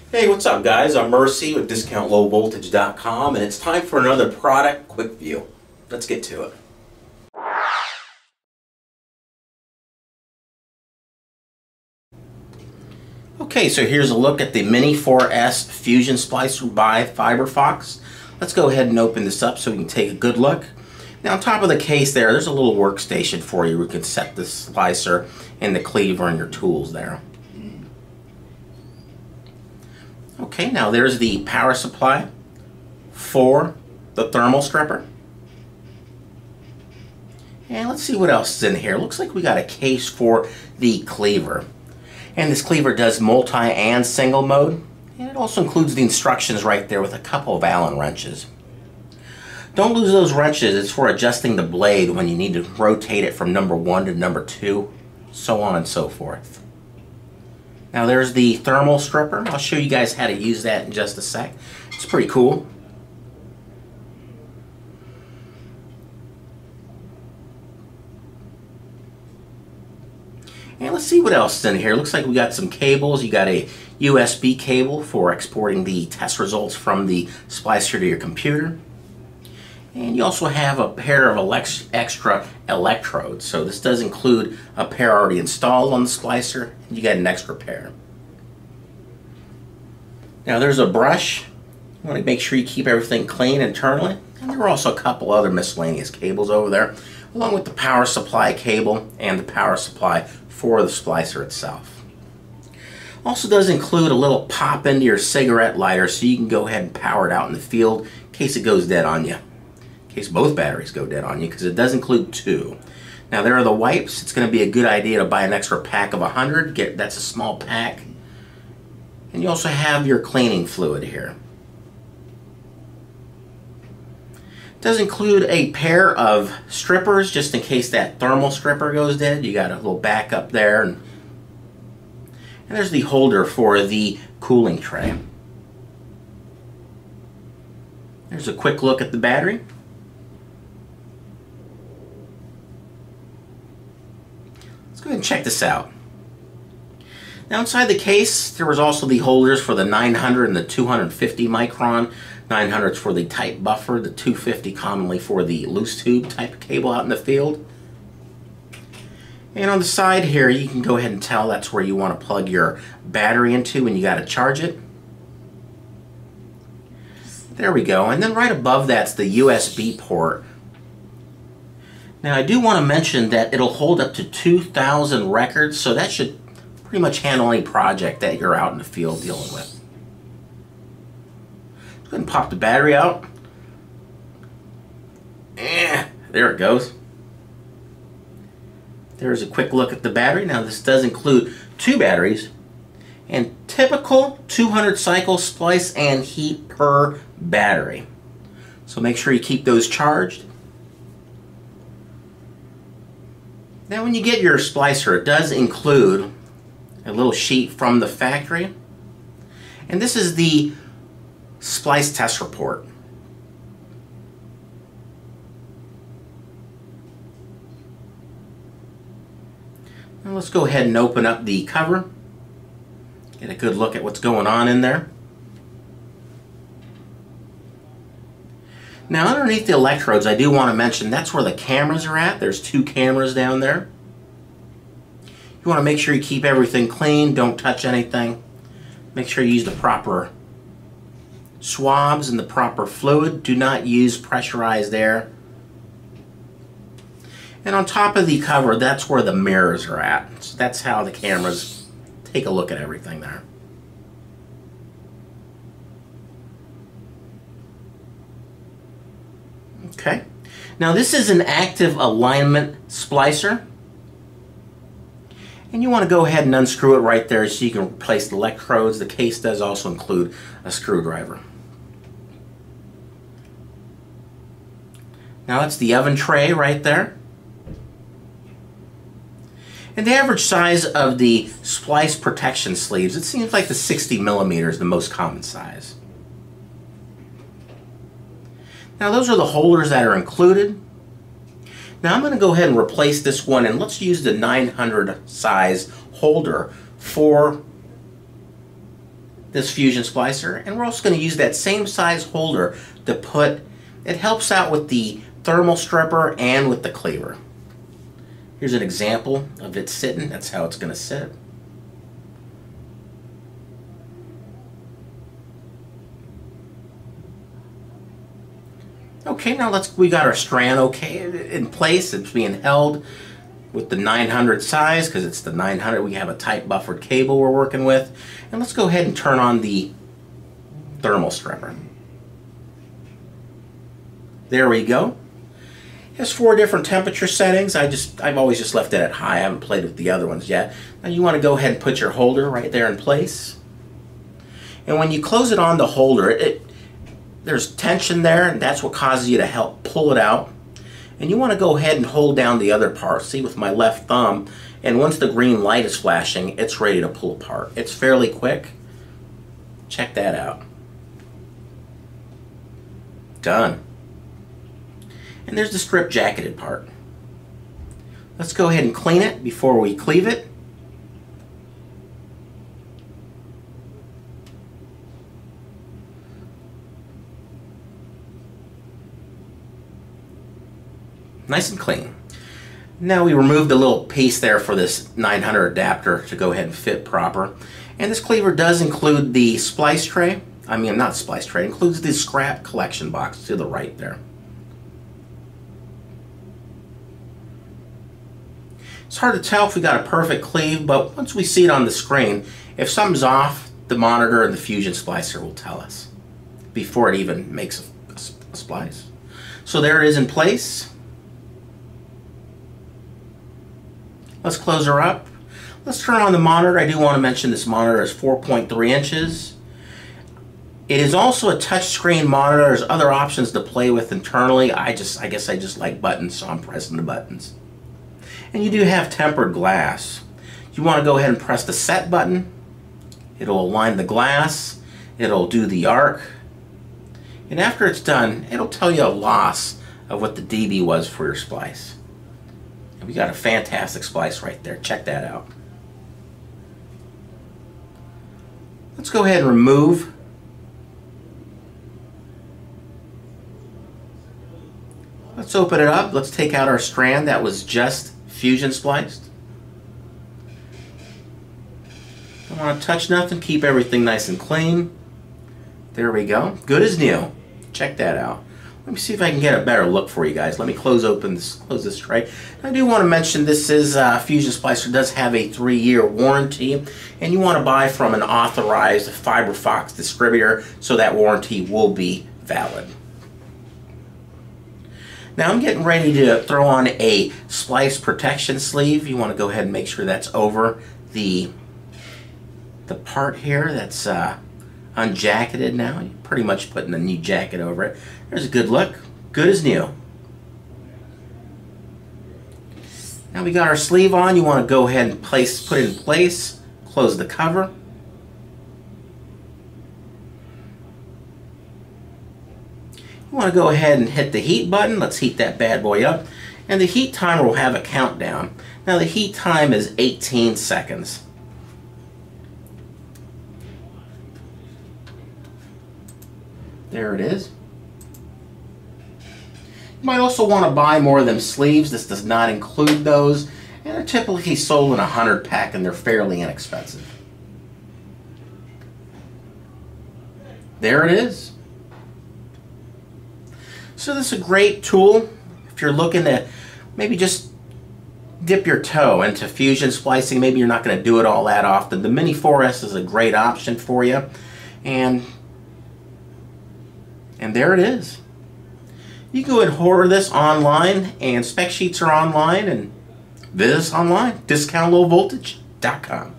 Hey, what's up guys? I'm Mercy with DiscountLowVoltage.com and it's time for another product quick view. Let's get to it. Okay, so here's a look at the Mini 4S Fusion Splicer by Fiberfox. Let's go ahead and open this up so we can take a good look. Now on top of the case there's a little workstation for you where you can set the splicer and the cleaver and your tools there. Okay, now there's the power supply for the thermal stripper. And let's see what else is in here. Looks like we got a case for the cleaver. And this cleaver does multi and single mode. And it also includes the instructions right there with a couple of Allen wrenches. Don't lose those wrenches. It's for adjusting the blade when you need to rotate it from number 1 to number 2, so on and so forth. Now there's the thermal stripper. I'll show you guys how to use that in just a sec. It's pretty cool. And let's see what else is in here. Looks like we got some cables. You got a USB cable for exporting the test results from the Splicer to your computer. And you also have a pair of extra electrodes. So this does include a pair already installed on the Splicer. And you got an extra pair. Now there's a brush. You want to make sure you keep everything clean internally. And there are also a couple other miscellaneous cables over there, along with the power supply cable and the power supply for the Splicer itself. Also does include a little pop into your cigarette lighter so you can go ahead and power it out in the field in case it goes dead on you. In case both batteries go dead on you, because it does include 2. Now there are the wipes. It's going to be a good idea to buy an extra pack of 100. That's a small pack. And you also have your cleaning fluid here. It does include a pair of strippers just in case that thermal stripper goes dead. You got a little backup there. And there's the holder for the cooling tray. There's a quick look at the battery. Let's go ahead and check this out. Now inside the case there was also the holders for the 900 and the 250 micron. 900 is for the tight buffer, the 250 commonly for the loose tube type cable out in the field. And on the side here you can go ahead and tell that's where you want to plug your battery into when you got to charge it. There we go. And then right above that's the USB port. Now I do want to mention that it'll hold up to 2,000 records, so that should pretty much handle any project that you're out in the field dealing with. Go ahead and pop the battery out. There it goes. There's a quick look at the battery. Now this does include 2 batteries and typical 200 cycle splice and heat per battery. So make sure you keep those charged. Now when you get your splicer, it does include a little sheet from the factory. And this is the Splice test report. Now let's go ahead and open up the cover. Get a good look at what's going on in there. Now underneath the electrodes I do want to mention that's where the cameras are at. There's 2 cameras down there. You want to make sure you keep everything clean, don't touch anything. Make sure you use the proper swabs and the proper fluid. Do not use pressurized air. And on top of the cover that's where the mirrors are at. So that's how the cameras take a look at everything there. Okay, now this is an active alignment splicer. And you want to go ahead and unscrew it right there so you can replace the electrodes. The case does also include a screwdriver. Now that's the oven tray right there. And the average size of the Splice protection sleeves, it seems like the 60 millimeter is the most common size. Now those are the holders that are included. Now I'm going to go ahead and replace this one, and let's use the 900 size holder for this Fusion Splicer, and we're also going to use that same size holder to put, it helps out with the thermal stripper and with the cleaver. Here's an example of it sitting. That's how it's going to sit. Okay, now we got our strand okay in place. It's being held with the 900 size because it's the 900. We have a tight buffered cable we're working with. And let's go ahead and turn on the thermal stripper. There we go. It has 4 different temperature settings. I've always just left it at high. I haven't played with the other ones yet. Now you want to go ahead and put your holder right there in place. And when you close it on the holder, there's tension there, and that's what causes you to help pull it out. And you want to go ahead and hold down the other part. See, with my left thumb, and once the green light is flashing, it's ready to pull apart. It's fairly quick. Check that out. Done. And there's the strip jacketed part. Let's go ahead and clean it before we cleave it. Nice and clean. Now we removed the little piece there for this 900 adapter to go ahead and fit proper. And this cleaver does include the splice tray. I mean, not splice tray, it includes the scrap collection box to the right there. It's hard to tell if we got a perfect cleave, but once we see it on the screen, if something's off, the monitor and the Fusion Splicer will tell us before it even makes a splice. So there it is in place. Let's close her up. Let's turn on the monitor. I do want to mention this monitor is 4.3 inches. It is also a touchscreen monitor. There's other options to play with internally. I guess I just like buttons, so I'm pressing the buttons. And you do have tempered glass. You want to go ahead and press the set button. It'll align the glass. It'll do the arc. And after it's done, it'll tell you a loss of what the dB was for your splice. And we got a fantastic splice right there. Check that out. Let's go ahead and remove. Let's open it up. Let's take out our strand that was just Fusion spliced. Don't want to touch nothing. Keep everything nice and clean. There we go. Good as new. Check that out. Let me see if I can get a better look for you guys. Let me close this tray. I do want to mention this is Fusion Splicer does have a 3-year warranty, and you want to buy from an authorized Fiberfox distributor so that warranty will be valid. Now I'm getting ready to throw on a splice protection sleeve. You want to go ahead and make sure that's over the part here that's unjacketed now. You're pretty much putting a new jacket over it. There's a good look. Good as new. Now we got our sleeve on. You want to go ahead and put it in place. Close the cover. You want to go ahead and hit the heat button. Let's heat that bad boy up. And the heat timer will have a countdown. Now the heat time is 18 seconds. There it is. You might also want to buy more of them sleeves. This does not include those. And they're typically sold in a 100 pack and they're fairly inexpensive. There it is. So this is a great tool if you're looking to maybe just dip your toe into Fusion splicing. Maybe you're not going to do it all that often. The Mini 4S is a great option for you. And there it is. You can go and order this online, and spec sheets are online, and visit us online, discountlowvoltage.com.